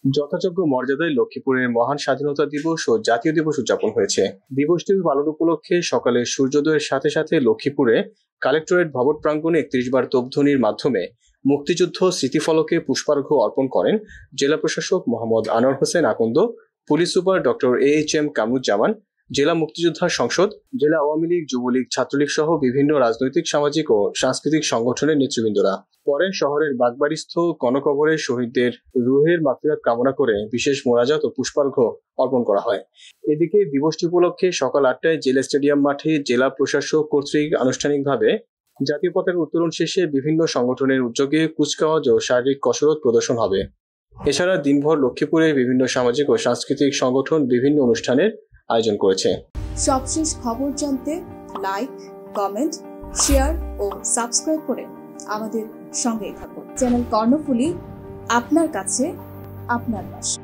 যথাযোগ্য মর্যাদায় লক্ষ্মীপুরের মহান স্বাধীনতা দিবস ও জাতীয় দিবস উদযাপন হয়েছে। দিবসটি পালন উপলক্ষে সকালে সূর্যোদয়ের সাথে সাথে লক্ষ্মীপুরে কালেক্টরেট ভবন প্রাঙ্গণে ৩১ বার তোপধ্বনির মাধ্যমে মুক্তিযুদ্ধ স্মৃতিফলকে পুষ্পার্ঘ্য অর্পণ করেন জেলা প্রশাসক Mohammad Anwar Hossain Akand, police super doctor AHM Kamruzzaman, জেলা মুক্তিযোদ্ধা সংসদ, জেলা আওয়ামী লীগ, যুবলীগ, ছাত্রলীগ সহ বিভিন্ন রাজনৈতিক, সামাজিক ও সাংস্কৃতিক সংগঠনের নেতৃবৃন্দরা। পরে শহরের বাগবাড়িস্থ গণকবরে শহীদদের রুহের মাগফিরাত কামনা করে বিশেষ মোনাজাত ও পুষ্পার্ঘ্য অর্পণ করা হয়। এদিকে দিবসটি উপলক্ষে সকাল ৮টায় জেলা স্টেডিয়াম মাঠে জেলা প্রশাসক কর্তৃক আনুষ্ঠানিকভাবে জাতীয় পতাকা উত্তোলন শেষে বিভিন্ন সংগঠনের উদ্যোগে কুচকাওয়াজ ও শারীরিক কসরত প্রদর্শন হবে। এছাড়া দিনভর লক্ষ্মীপুরে বিভিন্ন সামাজিক ও সাংস্কৃতিক সংগঠন বিভিন্ন অনুষ্ঠানের আয়োজন করেছে। সবশেষ খবর জানতে লাইক, কমেন্ট, শেয়ার ও সাবস্ক্রাইব করে আমাদের সঙ্গেই থাকুন। চ্যানেল কর্ণফুলী, আপনার কাছে, আপনার পাশে।